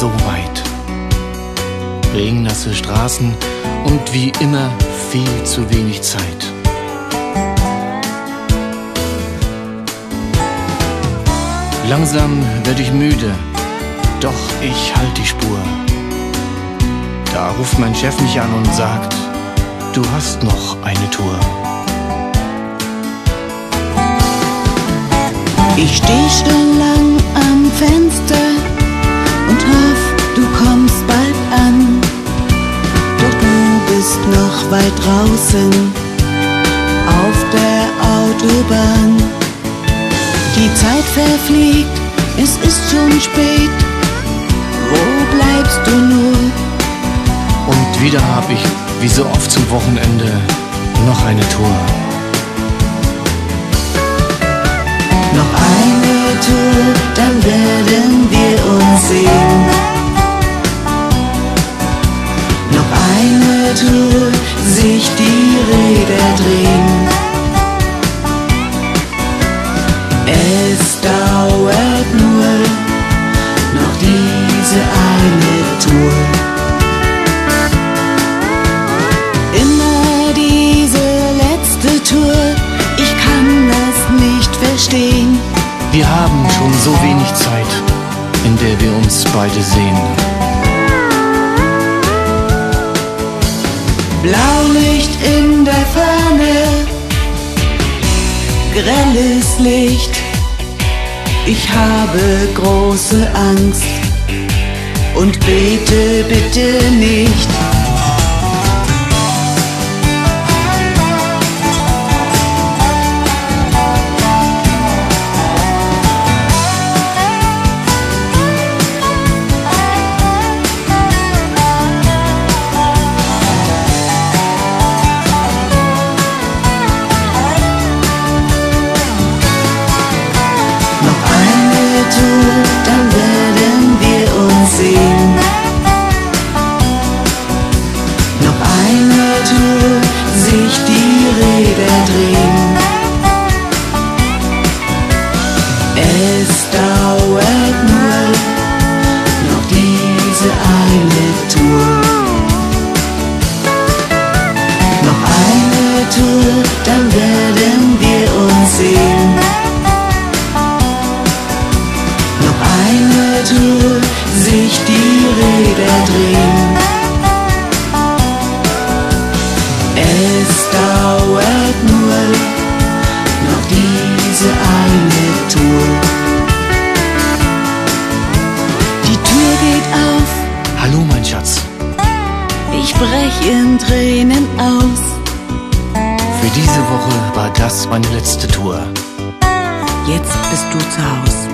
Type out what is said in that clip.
so weit. Regennasse Straßen und wie immer viel zu wenig Zeit. Langsam werde ich müde, doch ich halt die Spur. Da ruft mein Chef mich an und sagt, du hast noch eine Tour. Ich steh schon lang am Fenster und hoff, du kommst bald an. Doch du bist noch weit draußen auf der Autobahn. Die Zeit verfliegt, es ist schon spät. Wo bleibst du nur? Und wieder hab ich, wie so oft zum Wochenende, noch eine Tour. Noch eine Tour, dann werden wir uns sehen. Noch eine Tour, sich die Räder drehen. Es dauert nur noch diese eine Tour. Immer diese letzte Tour, ich kann das nicht verstehen. Wir haben schon so wenig Zeit, in der wir uns beide sehen. Blaulicht in der Ferne, grelles Licht. Ich habe große Angst und bete bitte nicht. Dann werden wir uns sehen. Noch eine Tour, sich die Räder drehen. Es dauert nur noch diese eine Tour. Noch eine Tour, dann werden wir uns sehen. Eine Tour, sich die Räder drehen. Es dauert nur noch diese eine Tour. Die Tür geht auf. Hallo mein Schatz. Ich brech in Tränen aus. Für diese Woche war das meine letzte Tour. Jetzt bist du zu Haus.